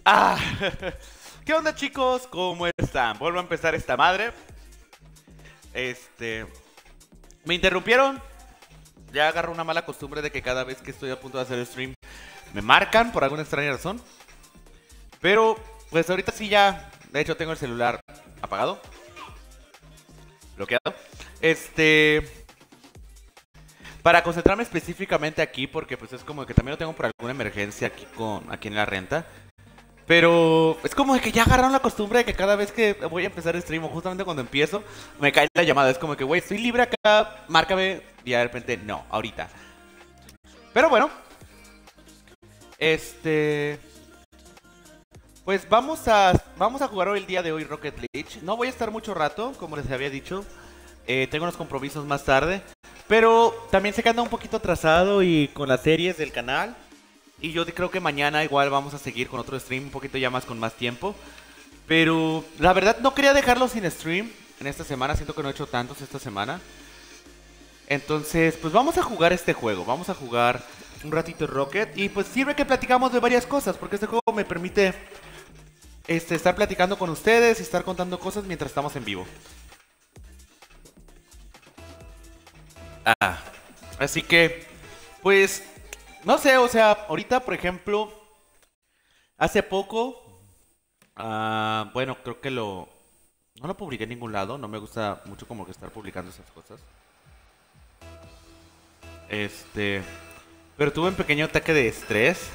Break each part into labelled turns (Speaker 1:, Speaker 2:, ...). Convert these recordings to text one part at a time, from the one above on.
Speaker 1: Ah, ¿qué onda, chicos? ¿Cómo están? Vuelvo a empezar esta madre. Me interrumpieron. Ya agarro una mala costumbre de que cada vez que estoy a punto de hacer el stream me marcan por alguna extraña razón. Pero, pues ahorita sí ya. De hecho, tengo el celular apagado, bloqueado. Para concentrarme específicamente aquí, porque pues es como que también lo tengo por alguna emergencia aquí en la renta. Pero es como que ya agarraron la costumbre de que cada vez que voy a empezar el stream, o justamente cuando empiezo, me cae la llamada. Es como que, güey, estoy libre acá, márcame. Y de repente, no, ahorita. Pero bueno, pues vamos a jugar hoy el día de hoy Rocket League. No voy a estar mucho rato, como les había dicho. Tengo unos compromisos más tarde. Pero también sé que anda un poquito atrasado y con las series del canal. Y yo creo que mañana igual vamos a seguir con otro stream un poquito ya más con más tiempo. Pero la verdad no quería dejarlo sin stream en esta semana. Siento que no he hecho tantos esta semana. Entonces, pues vamos a jugar este juego. Vamos a jugar un ratito Rocket. Y pues sirve que platicamos de varias cosas. Porque este juego me permite estar platicando con ustedes y estar contando cosas mientras estamos en vivo. Así que, pues, no sé, o sea, ahorita, por ejemplo, hace poco, bueno, creo que no lo publiqué en ningún lado, no me gusta mucho como que estar publicando esas cosas. Pero tuve un pequeño ataque de estrés.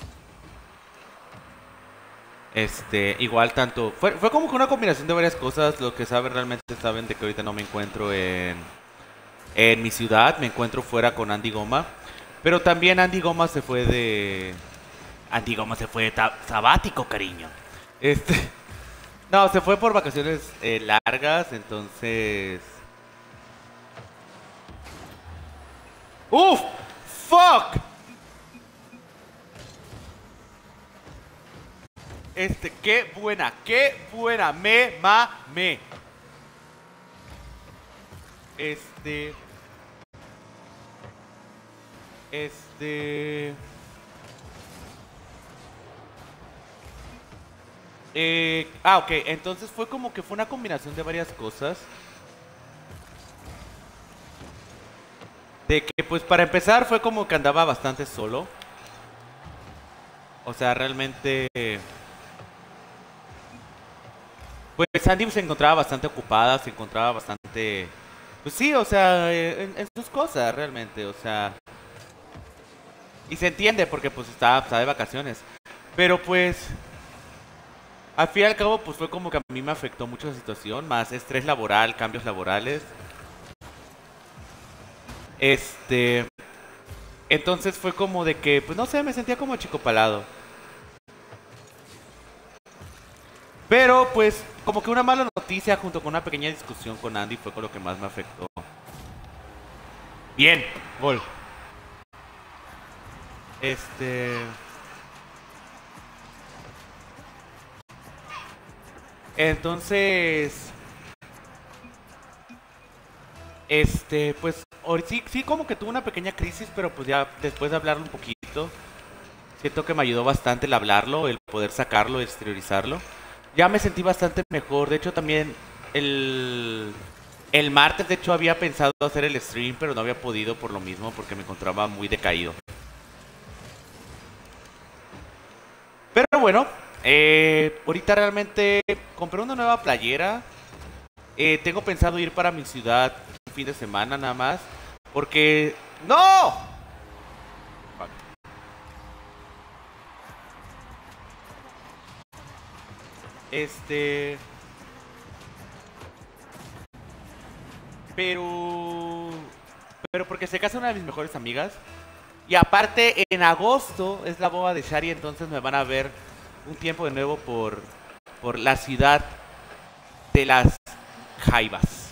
Speaker 1: Igual tanto, fue como que una combinación de varias cosas. Lo que saben realmente saben de que ahorita no me encuentro en mi ciudad, me encuentro fuera con Andy Goma. Pero también Andy Goma se fue de sabático, cariño. No, se fue por vacaciones largas, entonces. ¡Uf! ¡Fuck! Qué buena, me mamé. Ok, entonces fue como que fue una combinación de varias cosas. De que pues para empezar fue como que andaba bastante solo. O sea, realmente pues Sandy se encontraba bastante ocupada, se encontraba bastante. Pues sí, o sea, en sus cosas realmente, o sea. Y se entiende porque pues está de vacaciones. Pero pues al fin y al cabo pues fue como que a mí me afectó mucho la situación. Más estrés laboral, cambios laborales. Entonces fue como de que, pues no sé, me sentía como achicopalado. Pero pues como que una mala noticia junto con una pequeña discusión con Andy fue con lo que más me afectó. Bien, gol. Entonces, pues sí como que tuve una pequeña crisis, pero pues ya después de hablarlo un poquito, siento que me ayudó bastante el hablarlo, el poder sacarlo, exteriorizarlo. Ya me sentí bastante mejor. De hecho, también el martes, de hecho, había pensado hacer el stream, pero no había podido por lo mismo, porque me encontraba muy decaído. Pero bueno, ahorita realmente compré una nueva playera. Tengo pensado ir para mi ciudad un fin de semana nada más. Porque... ¡No! Fuck. Pero porque se casa una de mis mejores amigas. Y aparte, en agosto es la boda de Shari, entonces me van a ver un tiempo de nuevo por la ciudad de las Jaivas.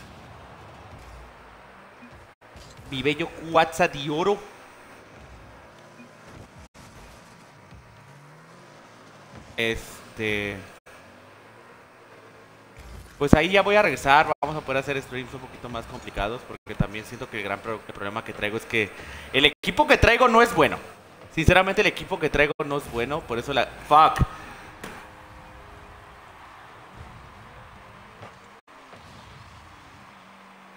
Speaker 1: Mi bello Cuatza de oro. Pues ahí ya voy a regresar, vamos a poder hacer streams un poquito más complicados, porque también siento que el problema que traigo es que el equipo que traigo no es bueno. Sinceramente el equipo que traigo no es bueno, por eso la... ¡Fuck!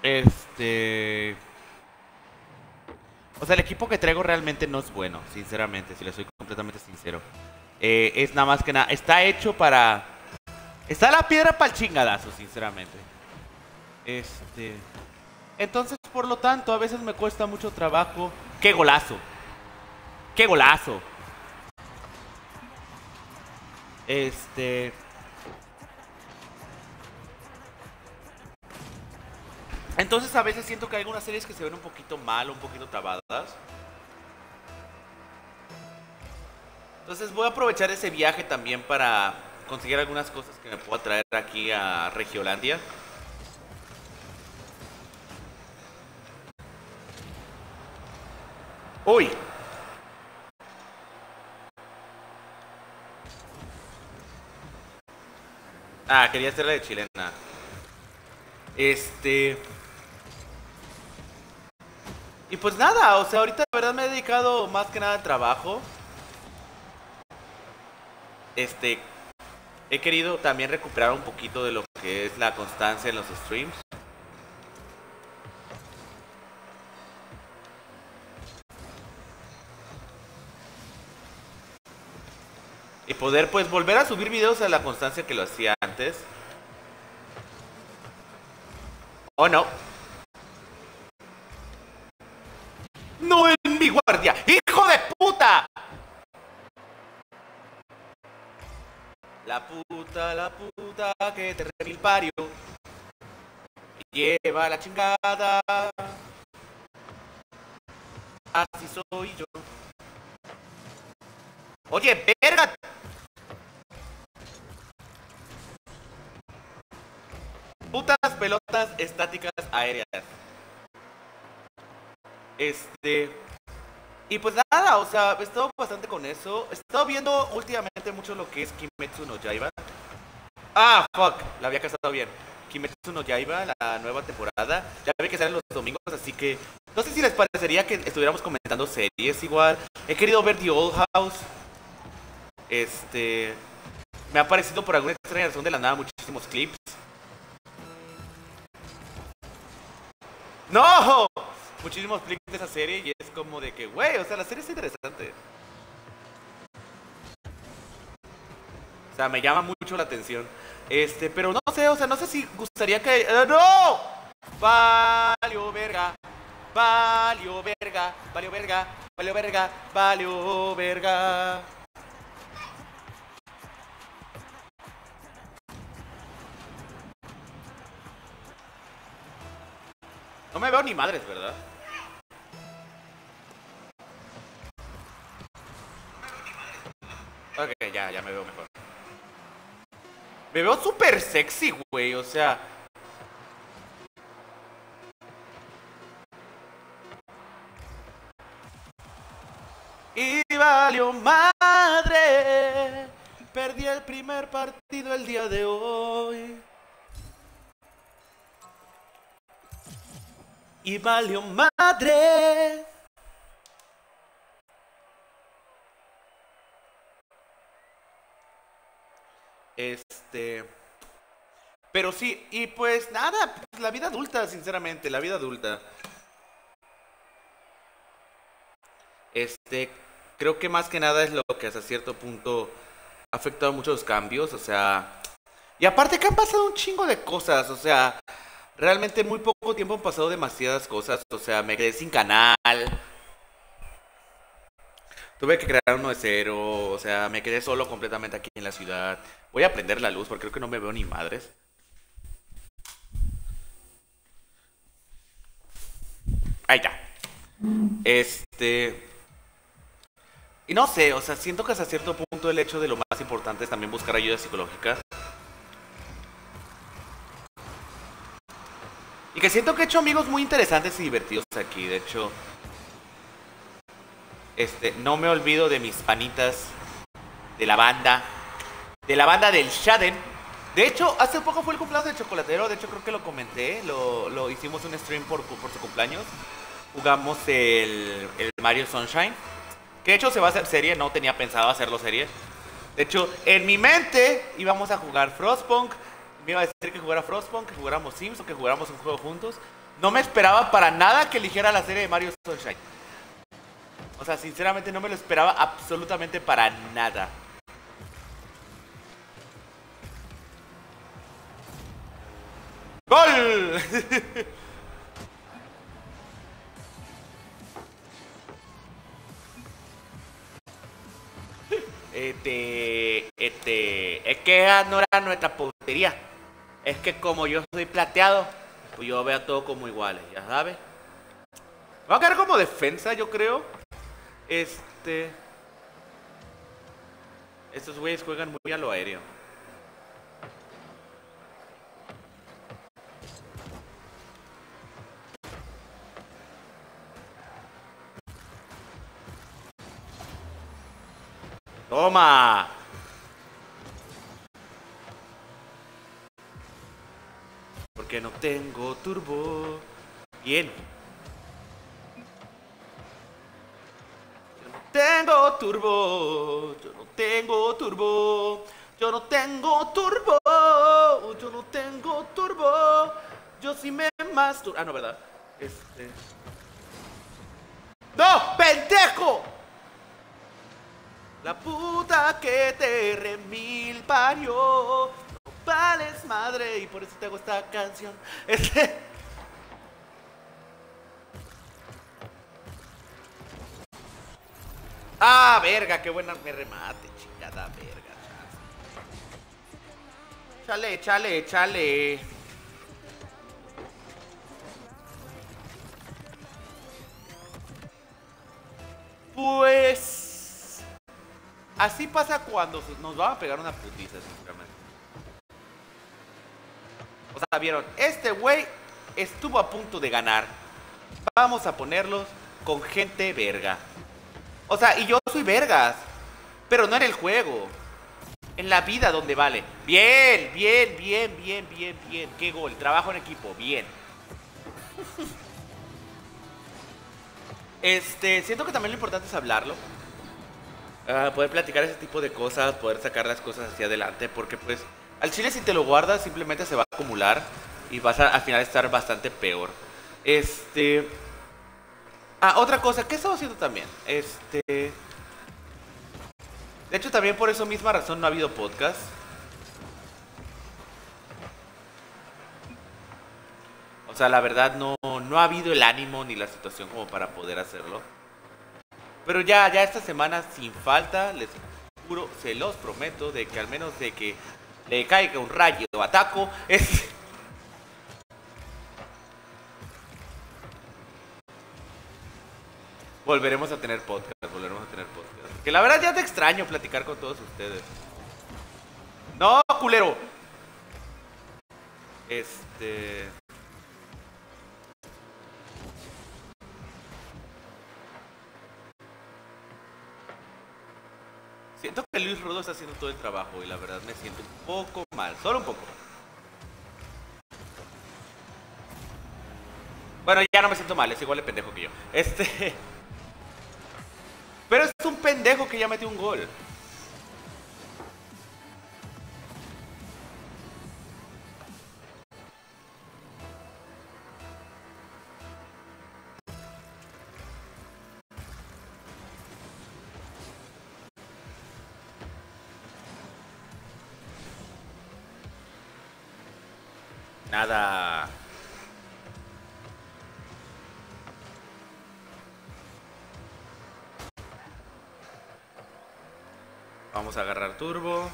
Speaker 1: Este... O sea, el equipo que traigo realmente no es bueno, sinceramente, si le soy completamente sincero. Es nada más que nada, está hecho para... Está la piedra para el chingadazo, sinceramente. Entonces, por lo tanto, a veces me cuesta mucho trabajo. ¡Qué golazo! ¡Qué golazo! Entonces a veces siento que hay algunas series que se ven un poquito mal, un poquito trabadas. Entonces voy a aprovechar ese viaje también para conseguir algunas cosas que me pueda traer aquí a Regiolandia. ¡Uy! Ah, quería hacer la de chilena. Y pues nada, o sea, ahorita la verdad me he dedicado más que nada al trabajo. He querido también recuperar un poquito de lo que es la constancia en los streams. Y poder pues volver a subir videos a la constancia que lo hacía antes. ¿O no? ¡No en mi guardia! ¡Hijo de puta! La puta que te remil parió. Lleva la chingada. Así soy yo. Oye, verga. Putas pelotas estáticas aéreas. Y pues nada, o sea, he estado bastante con eso. He estado viendo últimamente mucho lo que es Kimetsu no Yaiba. Ah, fuck, la había casado bien. Kimetsu no Yaiba, la nueva temporada. Ya ve que sale los domingos, así que no sé si les parecería que estuviéramos comentando series igual. He querido ver The Old House. Me ha aparecido por alguna extraña razón de la nada muchísimos clips. ¡No! Muchísimos clips de esa serie y es como de que, güey, o sea, la serie es interesante. O sea, me llama mucho la atención. Pero no sé, o sea, no sé si gustaría que... ¡No! Valió verga. Valió verga. Valió verga. Valió verga. Valió verga. No me veo ni madres, ¿verdad? Ok, ya me veo mejor. Me veo súper sexy, güey, o sea... Y valió madre. Perdí el primer partido el día de hoy. Y valió madre. Pero sí, y pues nada, pues la vida adulta, sinceramente, la vida adulta. Creo que más que nada es lo que hasta cierto punto ha afectado muchos cambios, o sea... Y aparte que han pasado un chingo de cosas, o sea... Realmente en muy poco tiempo han pasado demasiadas cosas, o sea, me quedé sin canal. Tuve que crear uno de cero, o sea, me quedé solo completamente aquí en la ciudad. Voy a prender la luz porque creo que no me veo ni madres. Ahí está. Y no sé, o sea, siento que hasta cierto punto el hecho de lo más importante es también buscar ayuda psicológica. Y que siento que he hecho amigos muy interesantes y divertidos aquí. De hecho, no me olvido de mis panitas de la banda. De la banda del Shaden. De hecho, hace poco fue el cumpleaños del chocolatero. De hecho, creo que lo comenté. Lo hicimos un stream por su cumpleaños. Jugamos el Mario Sunshine. Que de hecho se va a hacer serie. No tenía pensado hacerlo serie. De hecho, en mi mente íbamos a jugar Frostpunk. Me iba a decir que jugara Frostpunk, que jugáramos Sims o que jugáramos un juego juntos. No me esperaba para nada que eligiera la serie de Mario Sunshine. O sea, sinceramente no me lo esperaba absolutamente para nada. ¡Gol! Es que no era nuestra puntería. Es que como yo soy plateado, pues yo veo todo como iguales, ya sabes. Va a quedar como defensa, yo creo. Estos güeyes juegan muy a lo aéreo. ¡Toma! Porque no tengo turbo. Bien. Yo no tengo turbo. Yo no tengo turbo. Yo no tengo turbo. Yo no tengo turbo. Yo sí me masturbo. Ah, no, ¿verdad? ¡No! ¡Pendejo! La puta que te remil parió. No vales madre. Y por eso te hago esta canción. Ah, verga, qué buena me remate, chingada verga. Chale, chale, chale. Pues así pasa cuando nos van a pegar una putiza, sinceramente. O sea, vieron, este güey estuvo a punto de ganar. Vamos a ponerlos con gente verga. O sea, y yo soy vergas, pero no en el juego. En la vida donde vale. Bien, bien, bien, bien, bien, bien. Qué gol, trabajo en equipo, bien. Siento que también lo importante es hablarlo. Poder platicar ese tipo de cosas, poder sacar las cosas hacia adelante, porque pues al chile si te lo guardas simplemente se va a acumular y vas a al final estar bastante peor. Otra cosa, ¿qué estaba haciendo también? De hecho también por esa misma razón no ha habido podcast. O sea, la verdad no ha habido el ánimo ni la situación como para poder hacerlo. Pero ya esta semana sin falta, les juro, se los prometo, de que al menos de que le caiga un rayo o ataco, volveremos a tener podcast, Que la verdad ya te extraño platicar con todos ustedes. No, culero. Siento que Luis Rodo está haciendo todo el trabajo y la verdad me siento un poco mal, solo un poco. Bueno, ya no me siento mal, es igual de pendejo que yo. Pero es un pendejo que ya metió un gol. Nada. Vamos a agarrar turbo.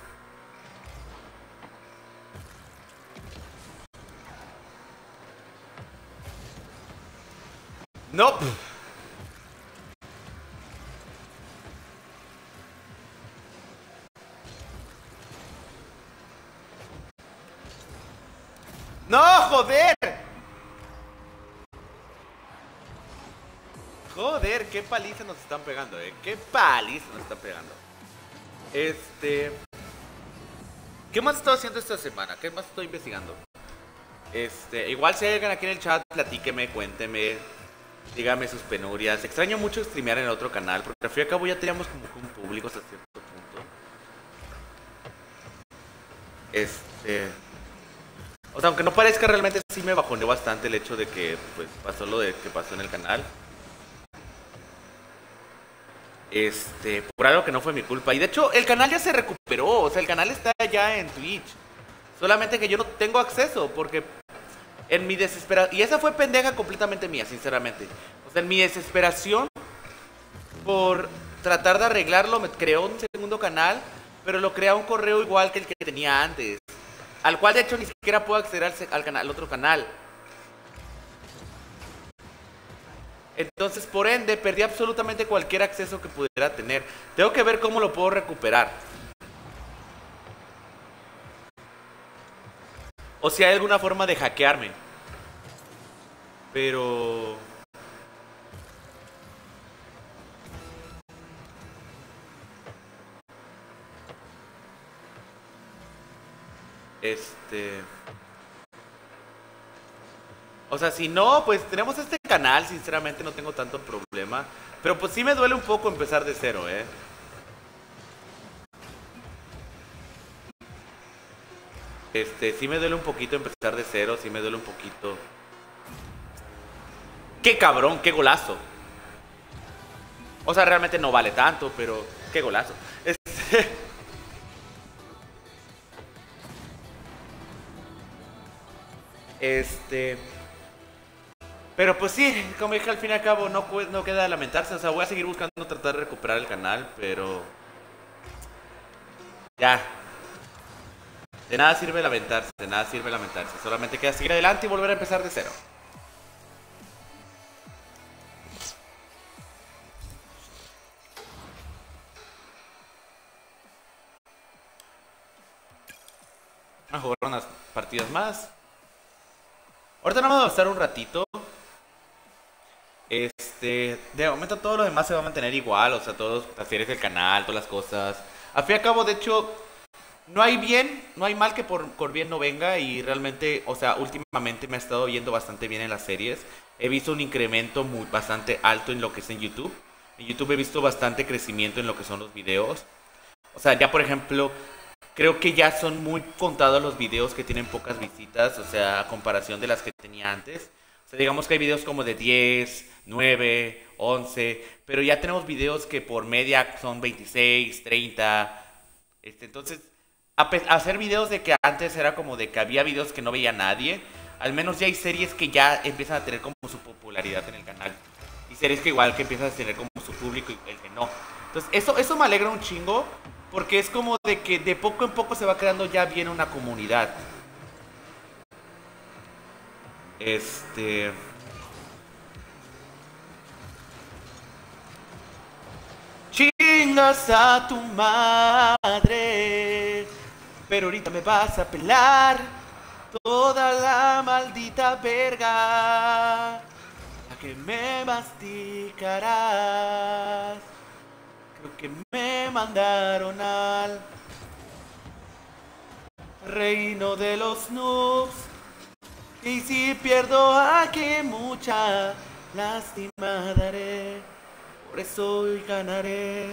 Speaker 1: No. No, joder. Joder, qué paliza nos están pegando, qué paliza nos están pegando. ¿Qué más he estado haciendo esta semana? ¿Qué más estoy investigando? Igual si hay alguien aquí en el chat, platíqueme, cuénteme, dígame sus penurias. Extraño mucho streamear en el otro canal, porque al fin y al cabo ya teníamos como un público hasta cierto punto. O sea, aunque no parezca, realmente sí me bajoneó bastante el hecho de que pues pasó lo de que pasó en el canal. Por algo que no fue mi culpa. Y de hecho, el canal ya se recuperó. O sea, el canal está ya en Twitch. Solamente que yo no tengo acceso porque en mi desesperación... Y esa fue pendeja completamente mía, sinceramente. O sea, en mi desesperación por tratar de arreglarlo, me creó un segundo canal, pero lo creé a un correo igual que el que tenía antes. Al cual, de hecho, ni siquiera puedo acceder al otro canal. Entonces, por ende, perdí absolutamente cualquier acceso que pudiera tener. Tengo que ver cómo lo puedo recuperar. O si hay alguna forma de hackearme. Pero... O sea, si no, pues tenemos este canal, sinceramente no tengo tanto problema. Pero pues sí me duele un poco empezar de cero, ¿eh? Sí me duele un poquito empezar de cero, sí me duele un poquito. ¡Qué cabrón, qué golazo! O sea, realmente no vale tanto, pero qué golazo. Este... Pero pues sí, como dije, al fin y al cabo no queda lamentarse. O sea, voy a seguir buscando tratar de recuperar el canal, pero... Ya. De nada sirve lamentarse, de nada sirve lamentarse. Solamente queda seguir adelante y volver a empezar de cero. Vamos a jugar unas partidas más. Ahorita no vamos a estar un ratito. De momento todo lo demás se va a mantener igual. O sea, todas las series del canal, todas las cosas. Al fin y al cabo, de hecho, no hay bien, no hay mal que por bien no venga. Y realmente, o sea, últimamente me ha estado yendo bastante bien en las series. He visto un incremento bastante alto en lo que es en YouTube. En YouTube he visto bastante crecimiento en lo que son los videos. O sea, ya por ejemplo, creo que ya son muy contados los videos que tienen pocas visitas. O sea, a comparación de las que tenía antes. O sea, digamos que hay videos como de 10, 9, 11, pero ya tenemos videos que por media son 26, 30. Entonces, hacer videos de que antes era como de que había videos que no veía nadie, al menos ya hay series que ya empiezan a tener como su popularidad en el canal. Y series que igual que empiezan a tener como su público y el que no. Entonces, eso me alegra un chingo, porque es como de que de poco en poco se va creando ya bien una comunidad. Este... Chingas a tu madre, pero ahorita me vas a pelar toda la maldita verga, la que me masticarás. Creo que me mandaron al reino de los noobs. Y si pierdo aquí mucha lástima daré, por eso hoy ganaré.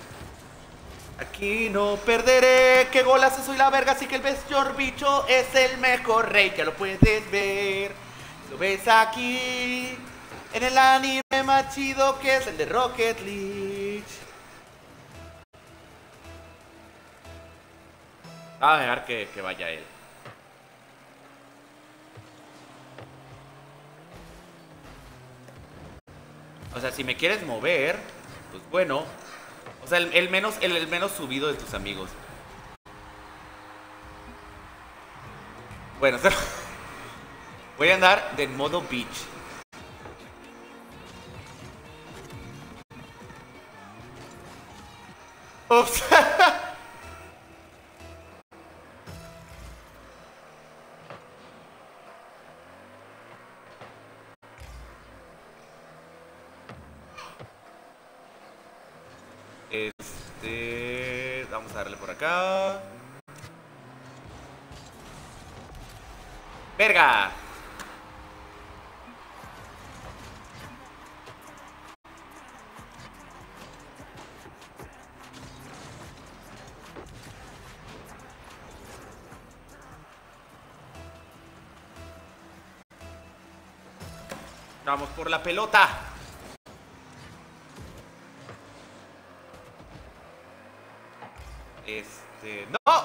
Speaker 1: Aquí no perderé, que golazo soy la verga, así que el Best Bicho es el mejor rey, ya lo puedes ver. Lo ves aquí, en el anime más chido que es el de Rocket League. Vamos a dejar que vaya él. O sea, si me quieres mover, pues bueno. O sea, el menos subido de tus amigos. Bueno, voy a andar de modo beach. Ups. Vamos a darle por acá. ¡Verga! Vamos por la pelota. ¡No!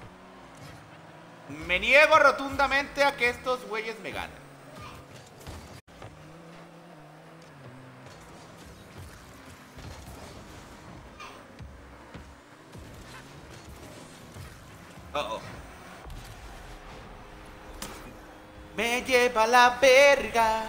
Speaker 1: Me niego rotundamente a que estos güeyes me ganen. Oh. Me lleva la verga.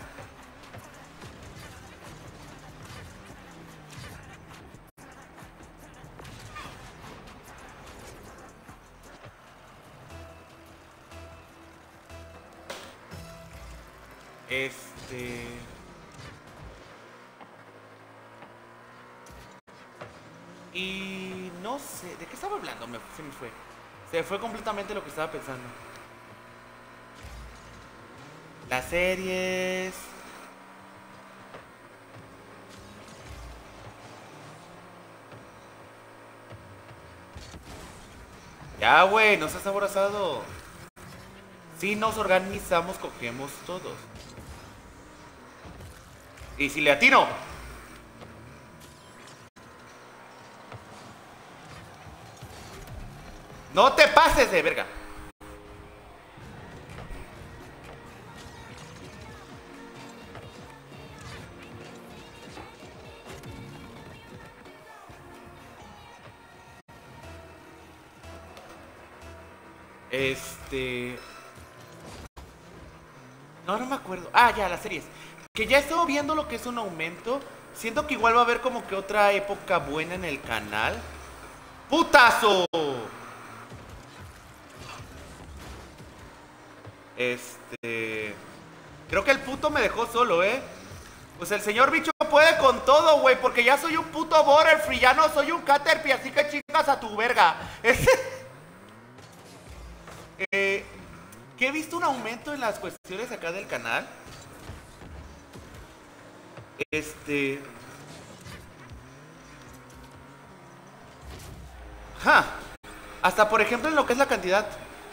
Speaker 1: Y no sé, ¿de qué estaba hablando? Se me fue. Se fue completamente lo que estaba pensando. Las series. Ya, güey, nos has abrazado. Si nos organizamos, cogemos todos. Y si le atino. No te pases de verga. No me acuerdo. Ah, ya, las series. Que ya he estado viendo lo que es un aumento. Siento que igual va a haber como que otra época buena en el canal. ¡Putazo! Creo que el puto me dejó solo, ¿eh? Pues el señor bicho puede con todo, güey. Porque ya soy un puto Butterfree. Ya no soy un Caterpie. Así que chingas a tu verga. Que he visto un aumento en las cuestiones acá del canal. Hasta por ejemplo en lo que es la cantidad.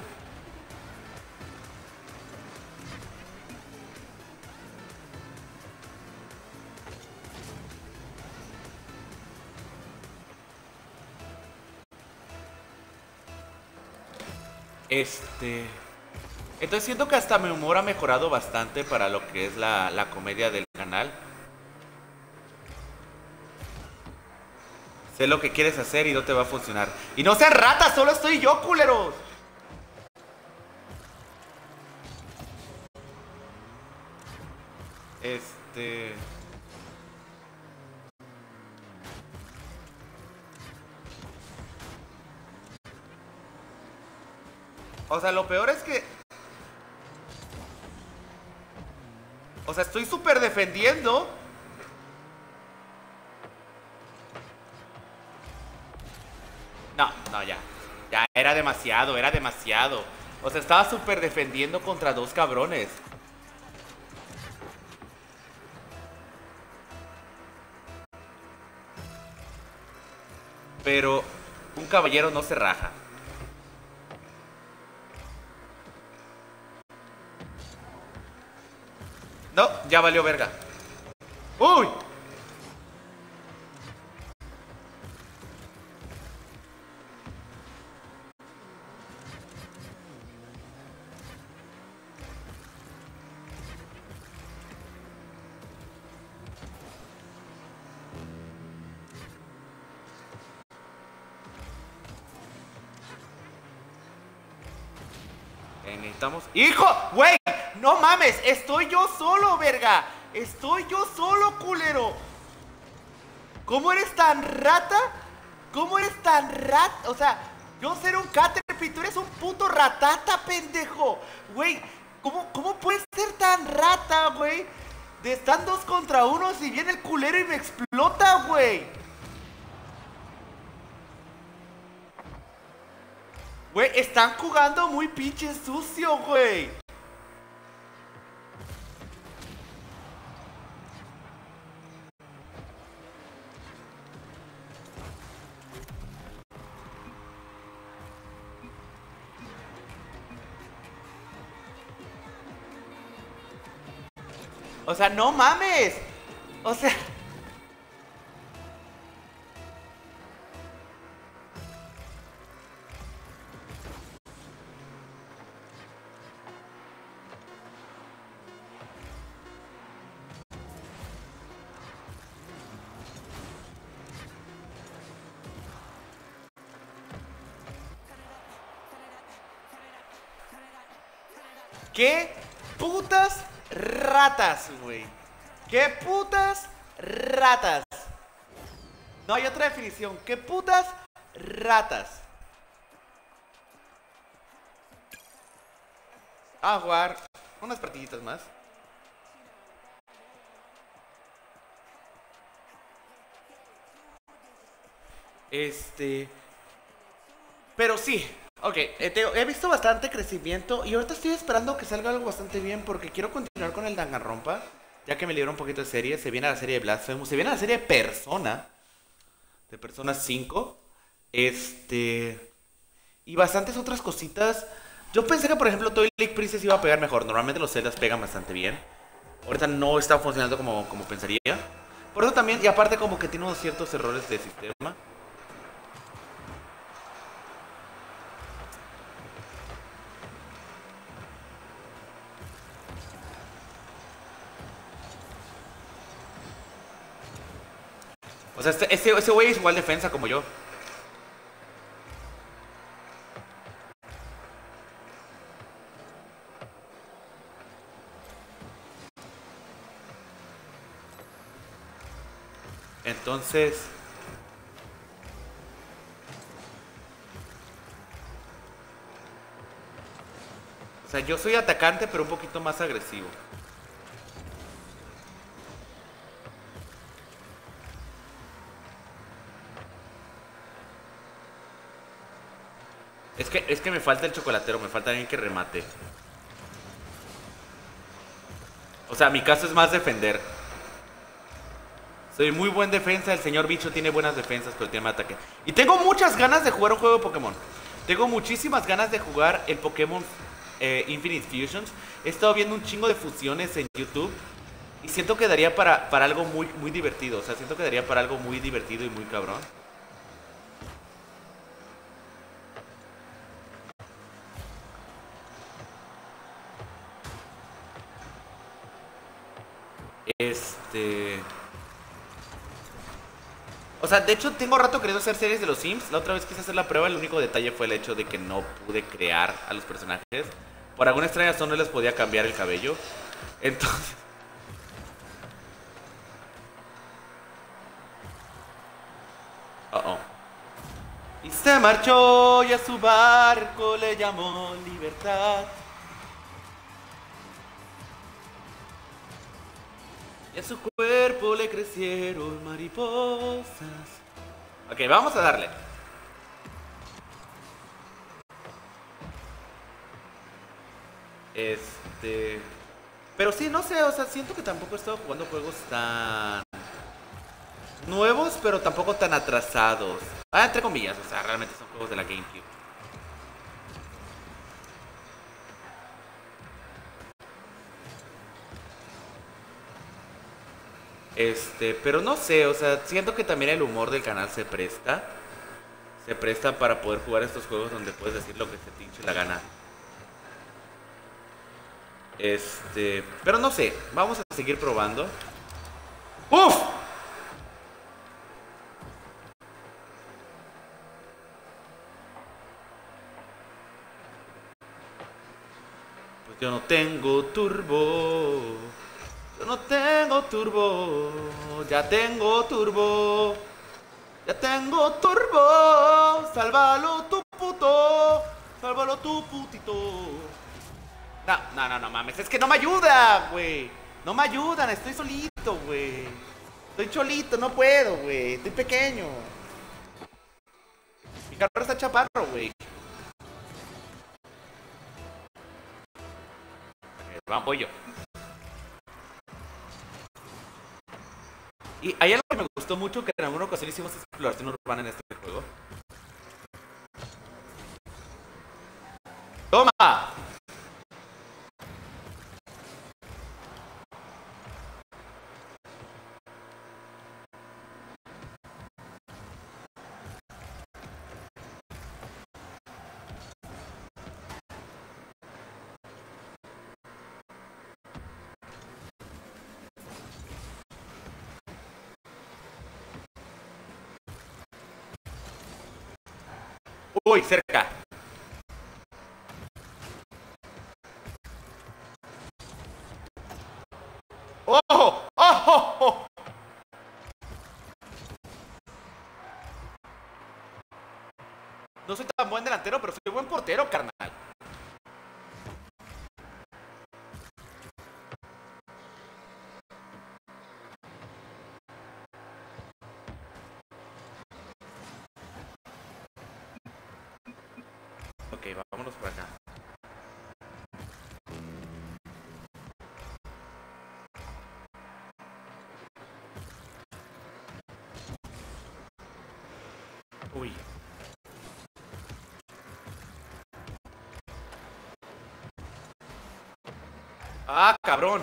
Speaker 1: Entonces siento que hasta mi humor ha mejorado bastante para lo que es la comedia del canal. Sé lo que quieres hacer y no te va a funcionar. Y no sean ratas, solo estoy yo, culeros. O sea, lo peor es que... O sea, estoy súper defendiendo. No, ya. Ya, era demasiado, era demasiado. O sea, estaba súper defendiendo contra dos cabrones. Pero un caballero no se raja. No, ya valió verga. ¡Uy! Necesitamos... ¡Hijo! ¡Güey! ¡No mames! ¡Estoy yo solo, verga! ¡Estoy yo solo, culero! ¿Cómo eres tan rata? ¿Cómo eres tan rata? O sea, yo ser un Caterpie, tú eres un puto ratata, pendejo. Güey, ¿cómo puedes ser tan rata, güey? De están 2 contra 1 si viene el culero y me explota, güey. Güey, están jugando muy pinche sucio, güey. O sea, no mames. O sea... ¿Qué putas ratas, güey? ¿Qué putas ratas? No hay otra definición. ¿Qué putas ratas? A jugar unas partiditas más. Pero sí, ok, he visto bastante crecimiento y ahorita estoy esperando que salga algo bastante bien porque quiero continuar con el Danganronpa, ya que me libro un poquito de serie. Se viene la serie de Blasphemous, se viene la serie de Persona 5, y bastantes otras cositas. Yo pensé que, por ejemplo, Twilight Princess iba a pegar mejor. Normalmente los Zeldas pegan bastante bien. Ahorita no está funcionando como pensaría. Por eso también, y aparte como que tiene unos ciertos errores de sistema. O sea, ese güey es igual defensa como yo. Entonces... O sea, yo soy atacante, pero un poquito más agresivo. Es que me falta el chocolatero, me falta alguien que remate. O sea, mi caso es más defender. Soy muy buen defensa, el señor bicho tiene buenas defensas, pero tiene más ataque. Y tengo muchas ganas de jugar un juego de Pokémon. Tengo muchísimas ganas de jugar el Pokémon Infinite Fusions. He estado viendo un chingo de fusiones en YouTube. Y siento que daría para algo muy, muy divertido. O sea, siento que daría para algo muy divertido y muy cabrón. O sea, de hecho tengo rato queriendo hacer series de los Sims. La otra vez quise hacer la prueba, el único detalle fue el hecho de que no pude crear a los personajes. Por alguna extraña razón no les podía cambiar el cabello. Entonces... Y se marchó y a su barco le llamó libertad. Y a su cuerpo le crecieron mariposas. Ok, vamos a darle. Pero sí, no sé, o sea, siento que tampoco he estado jugando juegos tan nuevos, pero tampoco tan atrasados. Entre comillas, o sea, realmente son juegos de la GameCube. Pero no sé, o sea, siento que también el humor del canal se presta. Se presta para poder jugar estos juegos donde puedes decir lo que se te hinche la gana. Pero no sé, vamos a seguir probando. ¡Uf! Pues yo no tengo turbo. Yo no tengo turbo. Ya tengo turbo. Ya tengo turbo. Sálvalo tu puto. Sálvalo tu putito. No mames. Es que no me ayuda, güey. No me ayudan. Estoy solito, güey. Estoy cholito. No puedo, güey. Estoy pequeño. Mi carro está chaparro, güey. Voy yo. Y hay algo que me gustó mucho, que en alguna ocasión hicimos exploración urbana en este juego. ¡Toma! Uy, cerca. ¡Oh! ¡Oh! ¡Oh! ¡Oh! No soy tan buen delantero, pero soy buen portero, carnal. Ok, vámonos por acá. Uy. Ah, cabrón.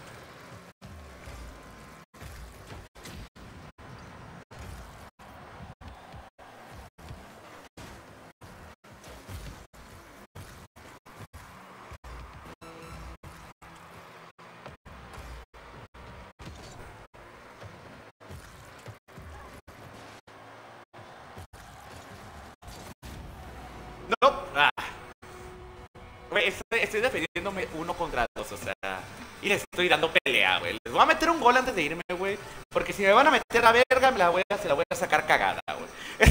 Speaker 1: No. Ah. Güey, estoy defendiéndome uno contra dos, o sea. Y les estoy dando pelea, güey. Les voy a meter un gol antes de irme, güey. Porque si me van a meter a verga, se la voy a sacar cagada, güey.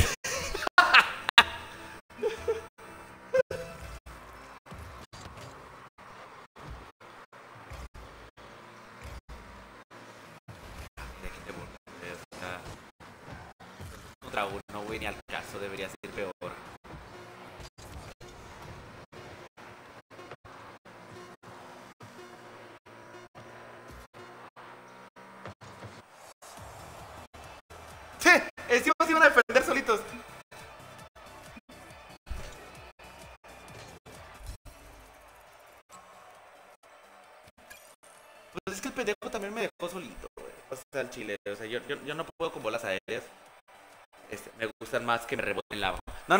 Speaker 1: Aquí te burles, o sea, contra uno, güey, ni al caso, debería ser peor. ¡Sí! Encima se iban a defender solitos. Pues es que el pendejo también me dejó solito, güey. O sea, el chile. O sea, yo no puedo con bolas aéreas. Me gustan más que me reboten lava. No, no.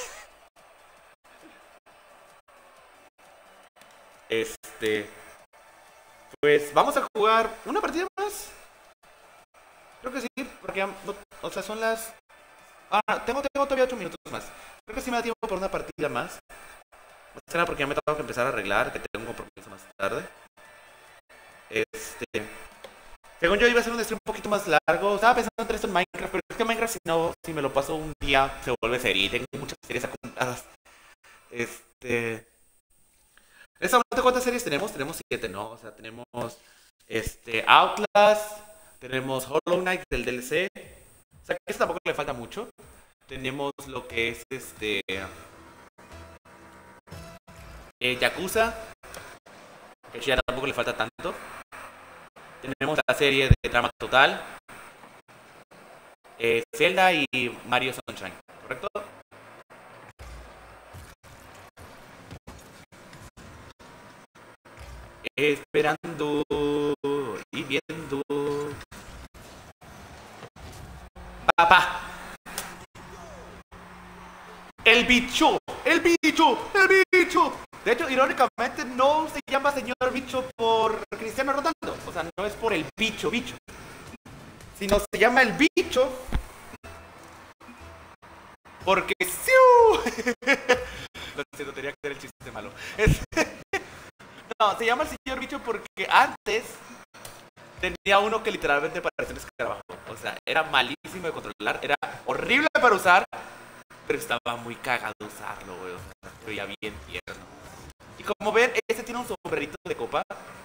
Speaker 1: Este. Pues vamos a jugar una partida más. Creo que sí, porque o sea, son las. Ah, tengo todavía 8 minutos más. Creo que sí me da tiempo por una partida más. Más que nada porque ya me tengo que empezar a arreglar, que tengo un compromiso más tarde. Según yo iba a ser un stream un poquito más largo. Estaba pensando en esto en Minecraft, pero es que Minecraft si me lo paso un día se vuelve serie. Tengo muchas series apuntadas. En este momento, ¿cuántas series tenemos? Tenemos 7, ¿no? O sea, tenemos Outlast, tenemos Hollow Knight del DLC. O sea, que eso tampoco le falta mucho. Tenemos lo que es Yakuza, que ya tampoco le falta tanto. Tenemos la serie de Trama Total, Zelda y Mario Sunshine, ¿correcto? Esperando y viendo. Papá. El bicho, el bicho, el bicho. De hecho, irónicamente no se llama señor bicho por Cristiano Ronaldo. O sea, no es por el bicho, bicho. Sino se llama el bicho porque ¡siu! Lo siento, tenía que hacer el chiste malo. No, se llama el señor bicho porque antes tenía uno que literalmente parecía un escarabajo. O sea, era malísimo de controlar, era horrible para usar, pero estaba muy cagado usarlo, güey. O sea, se veía bien tierno. Y como ven, este tiene un sombrerito de copa.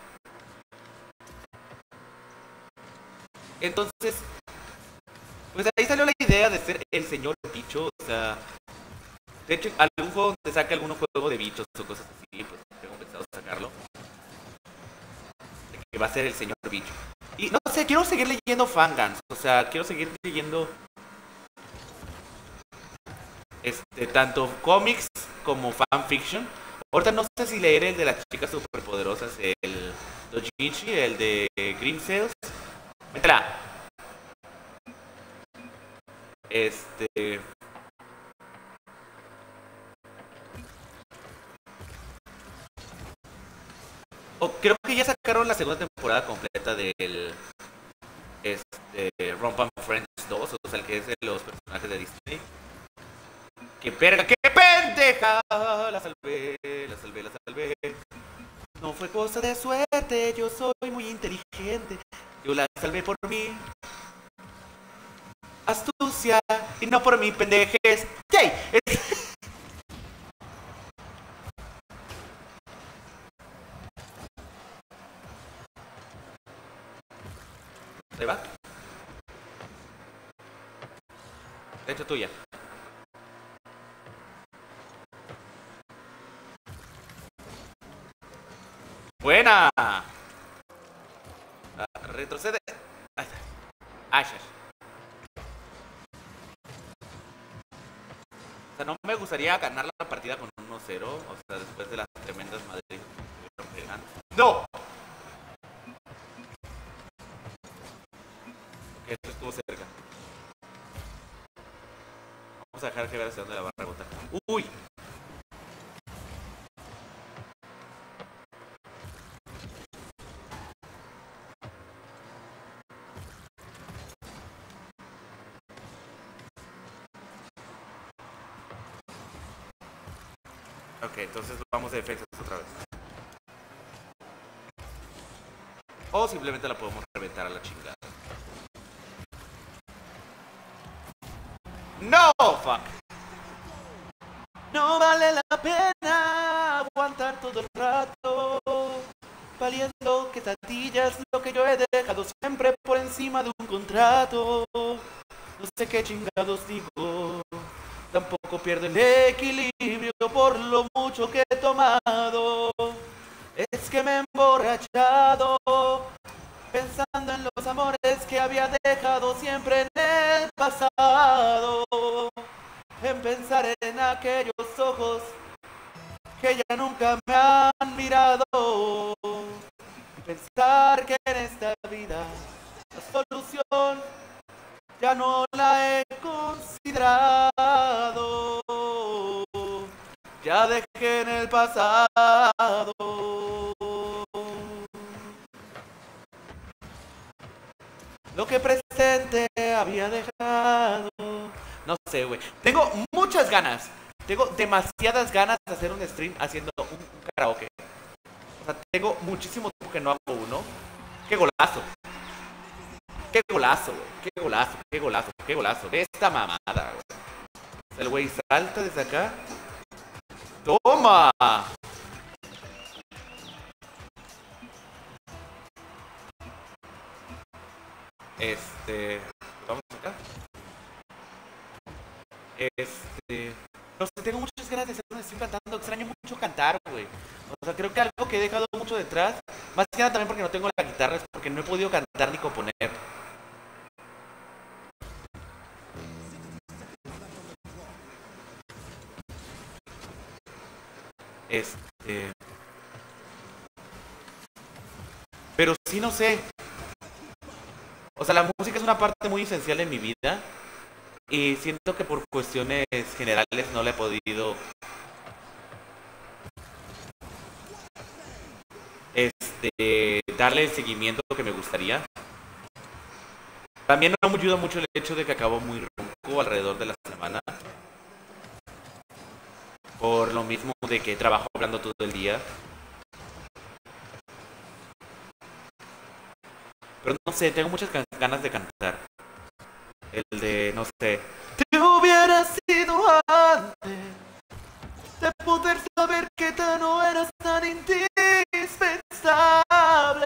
Speaker 1: Entonces, pues ahí salió la idea de ser el señor bicho. O sea, de hecho, algún juego donde saque algún juego de bichos o cosas así, pues tengo pensado sacarlo. Que va a ser el señor bicho. Y no sé, quiero seguir leyendo fangans. O sea, quiero seguir leyendo tanto cómics como fanfiction. Ahorita no sé si leer el de las chicas superpoderosas, el Dojinshi, el de Green Sales. Métela. Creo que ya sacaron la segunda temporada completa del Romp and Friends 2, o sea, el que es de los personajes de Disney. ¡Qué verga, qué pendeja! La salvé, la salvé, la salvé. No fue cosa de suerte, yo soy muy inteligente. Yo la salvé por mi astucia y no por mi pendejes. ¡Yay! ¿Ahí va? De hecho, tuya. ¡Buena! Retrocede. Ahí está. Asher. O sea, no me gustaría ganar la partida con 1-0. O sea, después de las tremendas madres que estuvieron pegando. ¡No! Ok, esto estuvo cerca. Vamos a dejar que ver hacia dónde la va a rebotar. ¡Uy! Ok, entonces vamos de defensas otra vez. O simplemente la podemos reventar a la chingada. ¡No! ¡Fuck! No vale la pena aguantar todo el rato valiendo quesadillas, lo que yo he dejado siempre por encima de un contrato. No sé qué chingados digo, tampoco pierdo el equilibrio por lo mucho que he tomado. Es que me he emborrachado pensando en los amores que había dejado siempre en el pasado. En pensar en aquellos ojos que ya nunca me han mirado. Pensar que en esta vida la solución ya no la he considerado. Ya dejé en el pasado lo que presente había dejado. No sé, güey. Tengo muchas ganas. Tengo demasiadas ganas de hacer un stream haciendo un karaoke. O sea, tengo muchísimo tiempo que no hago uno. ¡Qué golazo! ¡Qué golazo, güey! ¡Qué golazo! ¡Qué golazo! ¡Qué golazo! Esta mamada, güey. El güey salta desde acá. ¡Toma! Vamos acá. No sé, tengo muchas ganas de hacer un stream cantando. Extraño mucho cantar, güey. O sea, creo que algo que he dejado mucho detrás. Más que nada también porque no tengo la guitarra. Es porque no he podido cantar ni componer. Pero sí, no sé. O sea, la música es una parte muy esencial en mi vida. Y siento que por cuestiones generales no le he podido darle el seguimiento que me gustaría. También no me ayuda mucho el hecho de que acabo muy ronco alrededor de la semana. Por lo mismo de que trabajo hablando todo el día. Pero no sé, tengo muchas ganas de cantar. El de, no sé. Te hubiera sido antes de poder saber que tú no eras tan indispensable.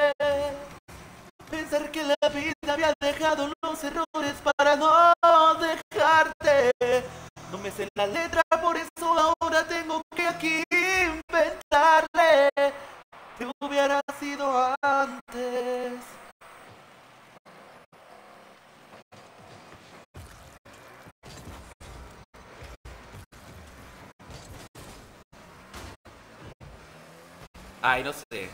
Speaker 1: Pensar que la vida había dejado los errores para no dejarte. No me sé la letra, por eso ahora tengo que aquí inventarle. Te hubiera sido antes. Ay, no sé.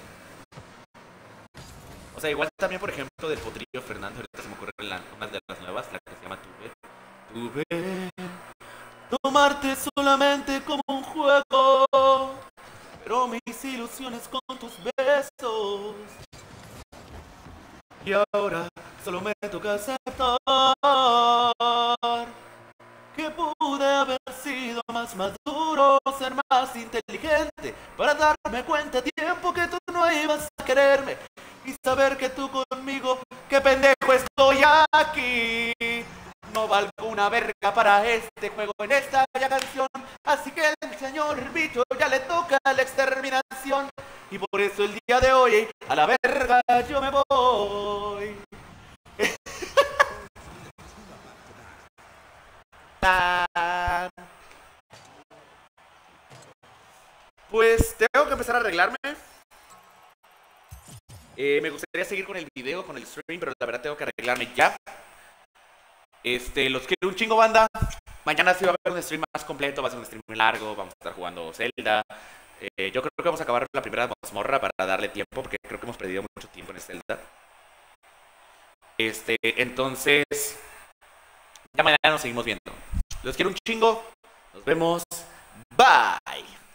Speaker 1: O sea, igual también, por ejemplo, del Potrillo Fernando, ahorita se me ocurre una de las nuevas, la que se llama Tuve. Tuve tomarte solamente como un juego, pero mis ilusiones con tus besos. Y ahora solo me toca aceptar que pude haber sido procuro ser más inteligente para darme cuenta a tiempo que tú no ibas a quererme y saber que tú conmigo, qué pendejo estoy aquí. No valgo una verga para este juego en esta bella canción, así que el señor bicho ya le toca la exterminación y por eso el día de hoy a la verga yo me voy. Pues tengo que empezar a arreglarme. Me gustaría seguir con el video, con el stream, pero la verdad tengo que arreglarme ya. Los quiero un chingo, banda. Mañana sí va a haber un stream más completo, va a ser un stream muy largo, vamos a estar jugando Zelda. Yo creo que vamos a acabar la primera mazmorra para darle tiempo, porque creo que hemos perdido mucho tiempo en el Zelda. Entonces, ya mañana nos seguimos viendo. Los quiero un chingo. Nos vemos. Bye.